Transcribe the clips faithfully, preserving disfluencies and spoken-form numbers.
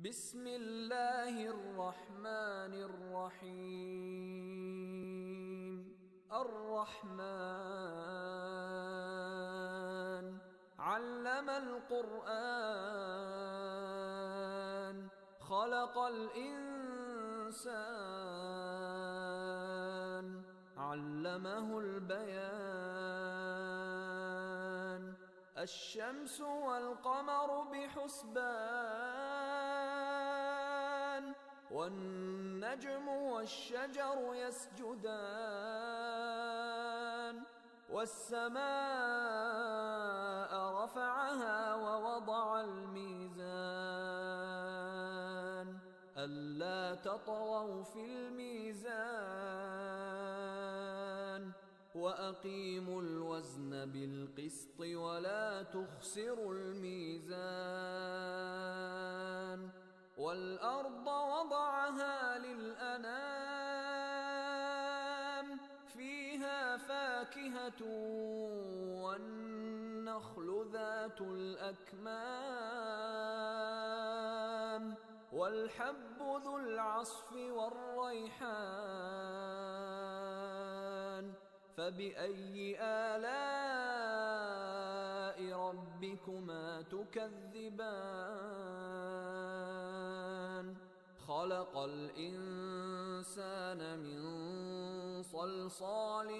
بسم الله الرحمن الرحيم. الرحمن علم القرآن خلق الإنسان علمه البيان. الشمس والقمر بحسبان والنجم والشجر يسجدان والسماء رفعها ووضع الميزان ألا تطغوا في الميزان وأقيموا الوزن بالقسط ولا تخسروا الميزان. والأرض وضعها للأنام فيها فاكهة والنخل ذات الأكمام والحب ذو العصف والريحان. فبأي آلاء ربكما تكذبان؟ خلق الإنسان من صلصال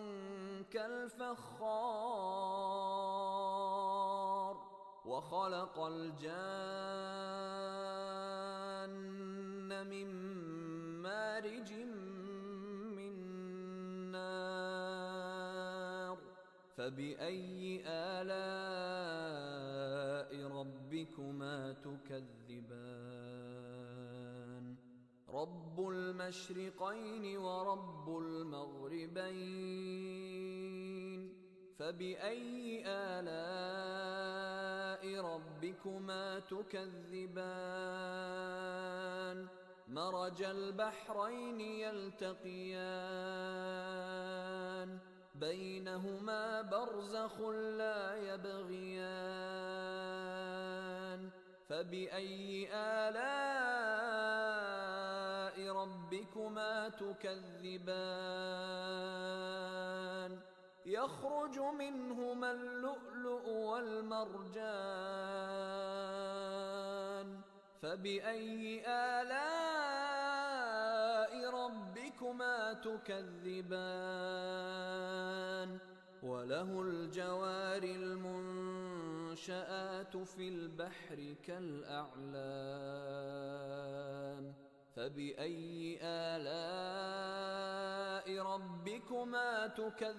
كالفخار وخلق الجان من مارج من نار. فبأي آلاء ربكما تكذبان؟ رب المشرقين ورب المغربين. فبأي آلاء ربكما تكذبان؟ مرج البحرين يلتقيان بينهما برزخ لا يبغيان. فبأي آلاء ربكما تكذبان؟ يخرج منهما اللؤلؤ والمرجان. فبأي آلاء ربكما تكذبان؟ وله الجوار المنشآت في البحر كالأعلام. فبأي آلاء ربكما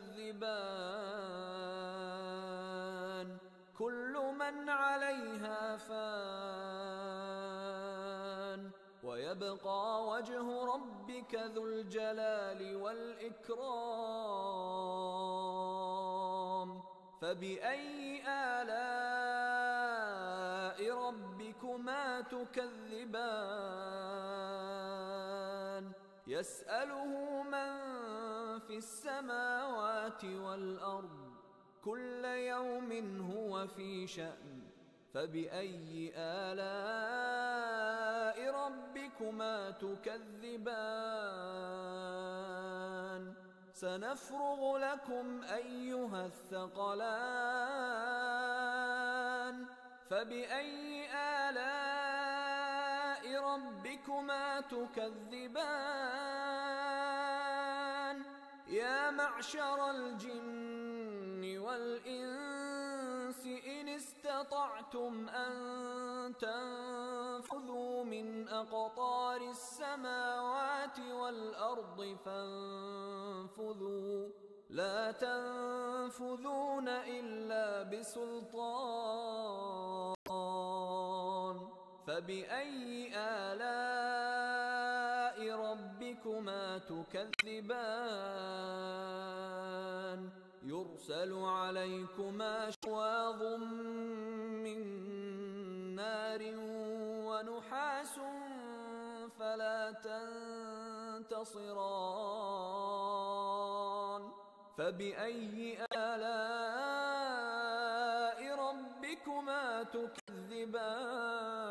تكذبان؟ كل من عليها فان ويبقى وجه ربك ذو الجلال والإكرام. فبأي آلاء ربكما تكذبان؟ يسأله من في السماوات والأرض كل يوم هو في شأن. فبأي آلاء ربكما تكذبان؟ سنفرغ لكم أيها الثقلان. فبأي آلاء ربكما تكذبان؟ يا معشر الجن والإنس إن استطعتم أن تنفذوا من أقطار السماوات والأرض فانفذوا لا تنفذون إلا بسلطان. فبأي آلاء ربكما تكذبان؟ يرسل عليكما شواظ من نار ونحاس فلا تنتصران. فبأي آلاء ربكما تكذبان؟